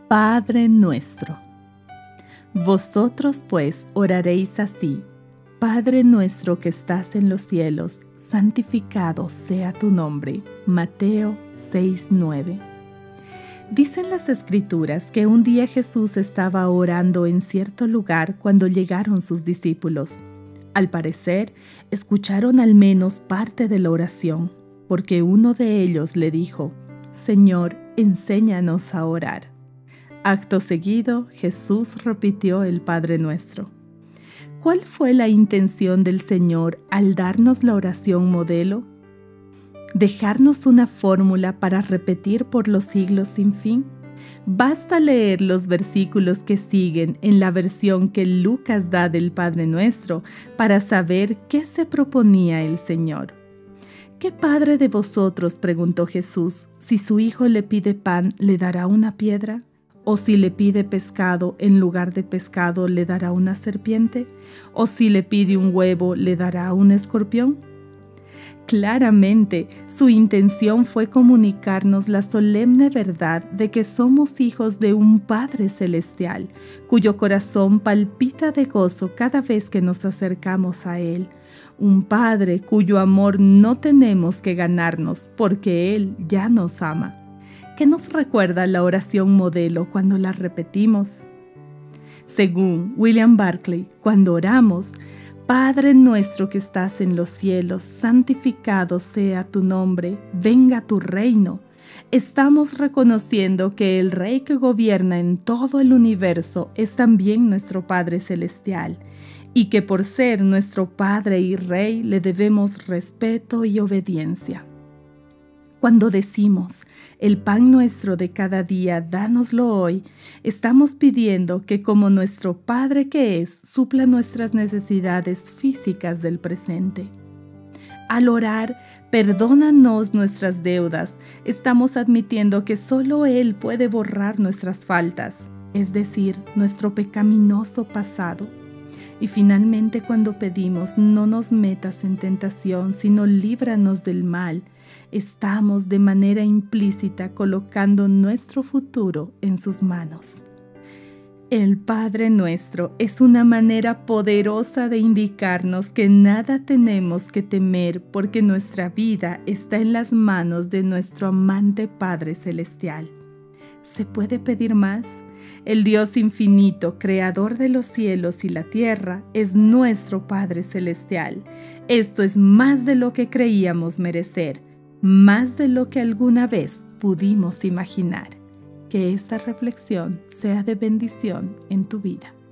Padre nuestro. Vosotros pues oraréis así: Padre nuestro que estás en los cielos, santificado sea tu nombre. Mateo 6:9. Dicen las Escrituras que un día Jesús estaba orando en cierto lugar cuando llegaron sus discípulos. Al parecer, escucharon al menos parte de la oración, porque uno de ellos le dijo: Señor, enséñanos a orar. Acto seguido, Jesús repitió el Padre Nuestro. ¿Cuál fue la intención del Señor al darnos la oración modelo? ¿Dejarnos una fórmula para repetir por los siglos sin fin? Basta leer los versículos que siguen en la versión que Lucas da del Padre Nuestro para saber qué se proponía el Señor. ¿Qué padre de vosotros, preguntó Jesús, si su hijo le pide pan, le dará una piedra? ¿O si le pide pescado, en lugar de pescado, le dará una serpiente? ¿O si le pide un huevo, le dará un escorpión? Claramente, su intención fue comunicarnos la solemne verdad de que somos hijos de un Padre Celestial, cuyo corazón palpita de gozo cada vez que nos acercamos a Él. Un Padre cuyo amor no tenemos que ganarnos, porque Él ya nos ama. ¿Qué nos recuerda la oración modelo cuando la repetimos? Según William Barclay, cuando oramos: Padre nuestro que estás en los cielos, santificado sea tu nombre, venga tu reino, estamos reconociendo que el Rey que gobierna en todo el universo es también nuestro Padre Celestial, y que por ser nuestro Padre y Rey le debemos respeto y obediencia. Cuando decimos: el pan nuestro de cada día, dánoslo hoy, estamos pidiendo que como nuestro Padre que es, supla nuestras necesidades físicas del presente. Al orar, perdónanos nuestras deudas, estamos admitiendo que solo Él puede borrar nuestras faltas, es decir, nuestro pecaminoso pasado. Y finalmente, cuando pedimos: no nos metas en tentación, sino líbranos del mal, estamos de manera implícita colocando nuestro futuro en sus manos. El Padre Nuestro es una manera poderosa de indicarnos que nada tenemos que temer porque nuestra vida está en las manos de nuestro amante Padre Celestial. ¿Se puede pedir más? El Dios infinito, creador de los cielos y la tierra, es nuestro Padre Celestial. Esto es más de lo que creíamos merecer, más de lo que alguna vez pudimos imaginar. Que esta reflexión sea de bendición en tu vida.